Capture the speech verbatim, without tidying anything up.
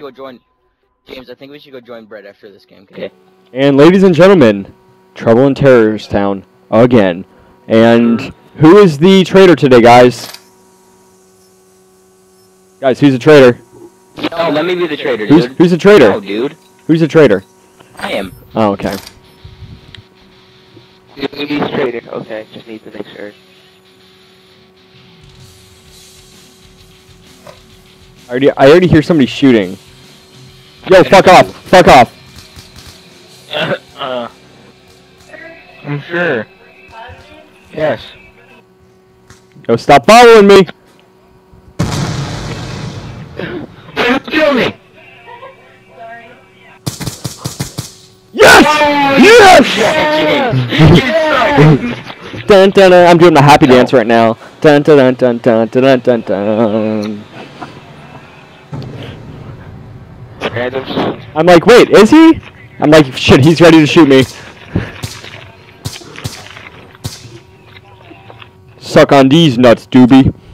go join James. I think we should go join Brett after this game. Okay. And ladies and gentlemen, trouble in Terrorist Town again. And who is the traitor today, guys? Guys, who's the traitor? No, let me be the traitor, Who's, dude. who's the traitor? No, dude. Who's the traitor? I am. Oh, okay. He's traitor. Okay, just need to make sure. I already, I already hear somebody shooting. Yo, fuck off! Fuck off! Uh, uh, I'm sure. Yes. Yo, stop following me! Kill me! Yes! Yes! Dun, dun, dun. I'm doing the happy dance right now. Dun, dun, dun, dun, dun, dun, dun, dun. I'm like, wait, is he? I'm like, shit, he's ready to shoot me. Suck on these nuts, Dooby.